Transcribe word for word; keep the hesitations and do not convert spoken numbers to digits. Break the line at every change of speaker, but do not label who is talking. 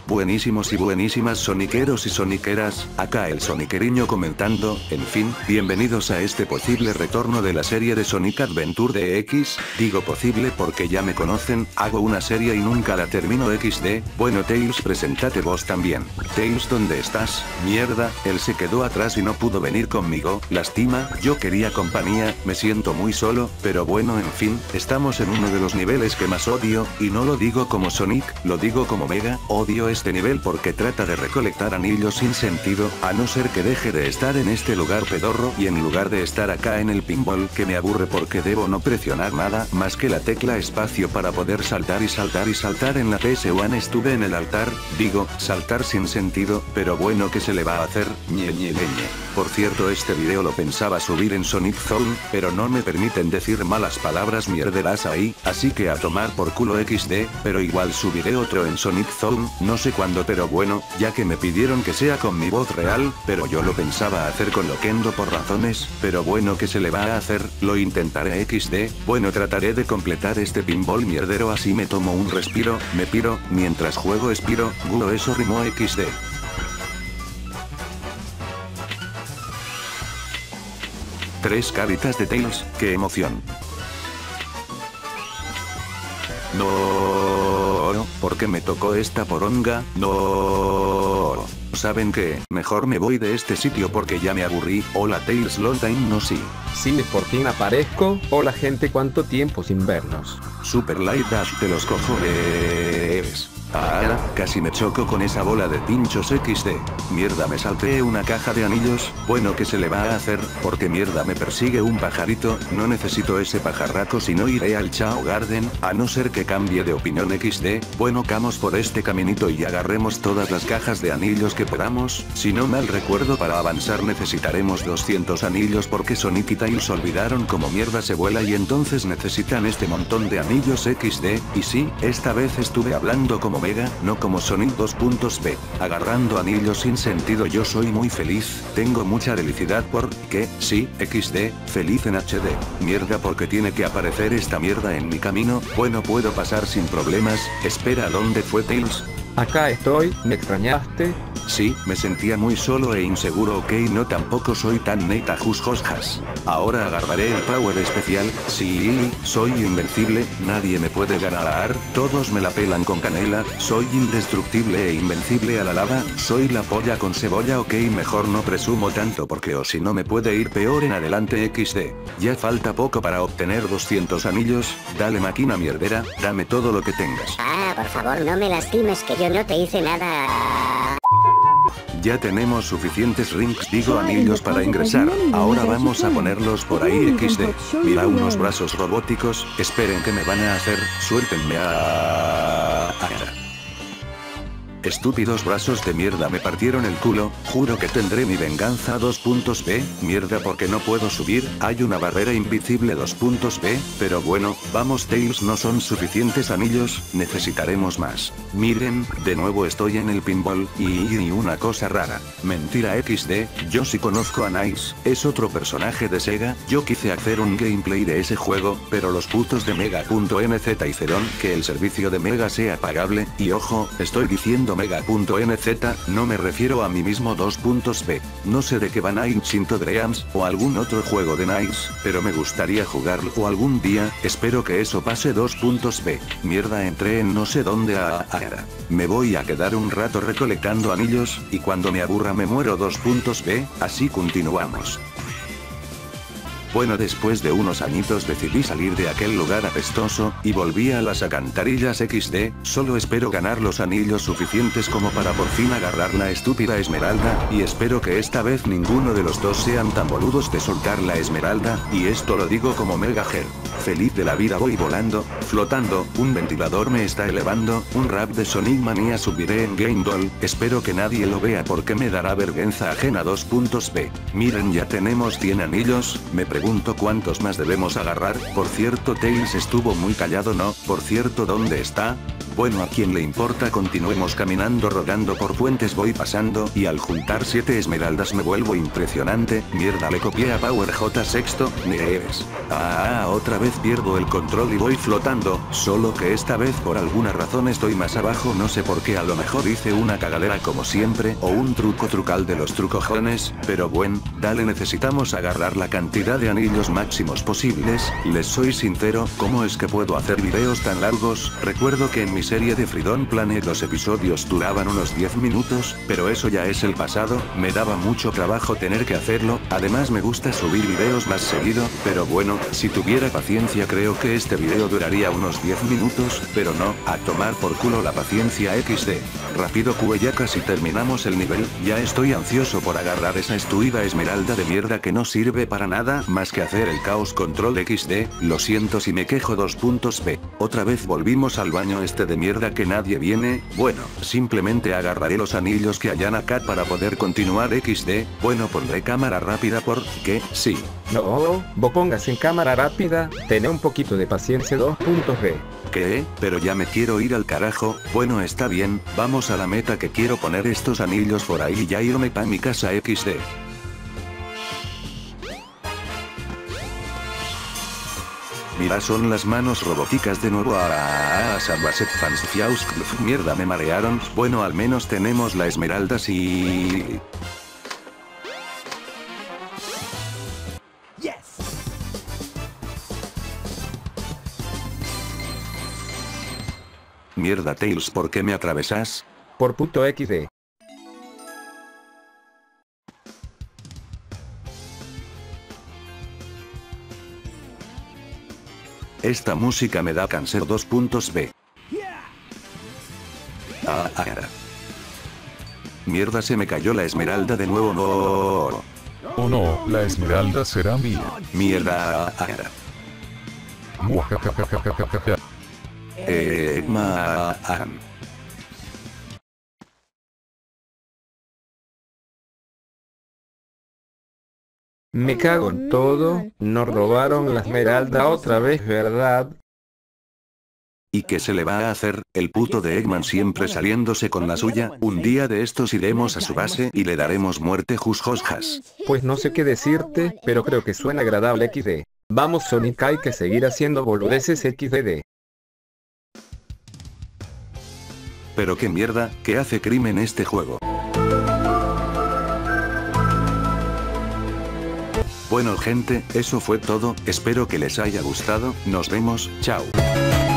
Buenísimos y buenísimas soniqueros y soniqueras, acá el soniqueriño comentando, en fin, bienvenidos a este posible retorno de la serie de Sonic Adventure de X, digo posible porque ya me conocen, hago una serie y nunca la termino equis de, bueno Tails presentate vos también. Tails ¿dónde estás? Mierda, él se quedó atrás y no pudo venir conmigo, lástima, yo quería compañía, me siento muy solo, pero bueno en fin, estamos en uno de los niveles que más odio, y no lo digo como Sonic, lo digo como Mega, odio este nivel porque trata de recolectar anillos sin sentido, a no ser que deje de estar en este lugar pedorro y en lugar de estar acá en el pinball que me aburre porque debo no presionar nada más que la tecla espacio para poder saltar y saltar y saltar en la P S uno estuve en el altar, digo, saltar sin sentido, pero bueno ¿qué se le va a hacer? Ñe ñe ñe ñe. Por cierto este video lo pensaba subir en Sonic Zone, pero no me permiten decir malas palabras mierderas ahí, así que a tomar por culo equis de, pero igual subiré otro en Sonic Zone, no sé cuándo pero bueno, ya que me pidieron que sea con mi voz real, pero yo lo pensaba hacer con Loquendo por razones, pero bueno ¿qué se le va a hacer? Lo intentaré equis de, bueno trataré de completar este pinball mierdero así me tomo un respiro, me piro, mientras juego expiro, gulo eso rimó equis de. Tres caritas de Tails, qué emoción. No, ¿por qué me tocó esta poronga? No. ¿Saben qué? Mejor me voy de este sitio porque ya me aburrí. Hola Tails long time no see.
Sí, por fin aparezco. Hola gente, ¿cuánto tiempo sin vernos?
Super Light Dash de los cojones. Ah, casi me choco con esa bola de pinchos equis de. Mierda me salté una caja de anillos, bueno ¿qué se le va a hacer? Porque mierda me persigue un pajarito, no necesito ese pajarraco si no iré al Chao Garden, a no ser que cambie de opinión equis de, bueno vamos por este caminito y agarremos todas las cajas de anillos que podamos, si no mal recuerdo para avanzar necesitaremos doscientos anillos porque Sonic y Tails olvidaron como mierda se vuela y entonces necesitan este montón de anillos equis de, y sí, esta vez estuve hablando como Mega, no como Sonic dos puntos be, agarrando anillos sin sentido yo soy muy feliz, tengo mucha felicidad porque, sí, equis de, feliz en hache de, mierda porque tiene que aparecer esta mierda en mi camino, bueno puedo pasar sin problemas, espera ¿dónde fue Tails?
Acá estoy, ¿me extrañaste?
Sí, me sentía muy solo e inseguro ok no tampoco soy tan neta jujosjas. Ahora agarraré el power especial, sí, soy invencible, nadie me puede ganar, todos me la pelan con canela, soy indestructible e invencible a la lava, soy la polla con cebolla ok mejor no presumo tanto porque o si no me puede ir peor en adelante equis de. Ya falta poco para obtener doscientos anillos, dale máquina mierdera, dame todo lo que tengas.
Ah, por favor no me lastimes que yo no te hice nada.
Ya tenemos suficientes rings digo anillos para ingresar, ahora vamos a ponerlos por ahí equis de. Mira unos brazos robóticos, esperen que me van a hacer, suéltenme a... Estúpidos brazos de mierda me partieron el culo, juro que tendré mi venganza dos puntos be, mierda porque no puedo subir, hay una barrera invisible dos puntos be, pero bueno, vamos Tails no son suficientes anillos, necesitaremos más. Miren, de nuevo estoy en el pinball, y, y una cosa rara, mentira equis de, yo sí conozco a Nice, es otro personaje de Sega, yo quise hacer un gameplay de ese juego, pero los putos de Mega.nz hicieron que el servicio de Mega sea pagable, y ojo, estoy diciendo Mega.nz, no me refiero a mí mismo dos puntos be, no sé de qué van Into Dreams, o algún otro juego de Nice, pero me gustaría jugarlo algún día, espero que eso pase dos puntos be, mierda entré en no sé dónde a, a, a, me voy a quedar un rato recolectando anillos, y cuando me aburra me muero dos puntos be, así continuamos. Bueno después de unos añitos decidí salir de aquel lugar apestoso, y volví a las alcantarillas equis de, solo espero ganar los anillos suficientes como para por fin agarrar la estúpida esmeralda, y espero que esta vez ninguno de los dos sean tan boludos de soltar la esmeralda, y esto lo digo como Mega Ger. Feliz de la vida voy volando, flotando, un ventilador me está elevando, un rap de Sonic Manía subiré en Game Doll, espero que nadie lo vea porque me dará vergüenza ajena dos puntos be. Miren ya tenemos cien anillos, me pregunto pregunto cuántos más debemos agarrar. Por cierto, Tails estuvo muy callado, ¿no? Por cierto, ¿dónde está? Bueno, a quien le importa, continuemos caminando rodando por puentes, voy pasando, y al juntar siete esmeraldas me vuelvo impresionante. Mierda, le copié a Power J sexto, Neves. Ah, otra vez pierdo el control y voy flotando, solo que esta vez por alguna razón estoy más abajo, no sé por qué, a lo mejor hice una cagadera como siempre, o un truco trucal de los trucojones, pero bueno, dale, necesitamos agarrar la cantidad de anillos máximos posibles. Les soy sincero, ¿cómo es que puedo hacer videos tan largos? Recuerdo que en mi serie de Freedom Planet los episodios duraban unos diez minutos, pero eso ya es el pasado, me daba mucho trabajo tener que hacerlo, además me gusta subir videos más seguido, pero bueno, si tuviera paciencia creo que este video duraría unos diez minutos, pero no, a tomar por culo la paciencia equis de. Rápido Q, ya casi terminamos el nivel, ya estoy ansioso por agarrar esa estúpida esmeralda de mierda que no sirve para nada más que hacer el caos control equis de, lo siento si me quejo. Dos puntos B. Otra vez volvimos al baño este de mierda que nadie viene, bueno, simplemente agarraré los anillos que hayan acá para poder continuar equis de, bueno, pondré cámara rápida porque, sí.
No, vos pongas en cámara rápida, tené un poquito de paciencia. Dos puntos B.
¿Qué? Pero ya me quiero ir al carajo. Bueno, está bien, vamos a la meta, que quiero poner estos anillos por ahí y ya irme pa' mi casa equis de. Mira, son las manos robóticas de nuevo. Ah, Salvaset fans fiaus, mierda, me marearon. Bueno, al menos tenemos la esmeralda, sí. Mierda, Tails, ¿por qué me atravesas?
Por puto equis de.
Esta música me da cáncer. Dos puntos B. Ah, ah, ah. Mierda, se me cayó la esmeralda de nuevo. No.
Oh no, la esmeralda será mía.
Mierda. Ah, ah.
Muajajajajajaja.
Eh, ma, ah.
Me cago en todo, nos robaron la esmeralda otra vez, ¿verdad?
¿Y qué se le va a hacer? El puto de Eggman siempre saliéndose con la suya. Un día de estos iremos a su base y le daremos muerte jusjosjas.
Pues no sé qué decirte, pero creo que suena agradable equis de. Vamos Sonic, hay que seguir haciendo boludeces equis de de.
Pero qué mierda, ¿qué hace crimen este juego? Bueno gente, eso fue todo, espero que les haya gustado, nos vemos, chao.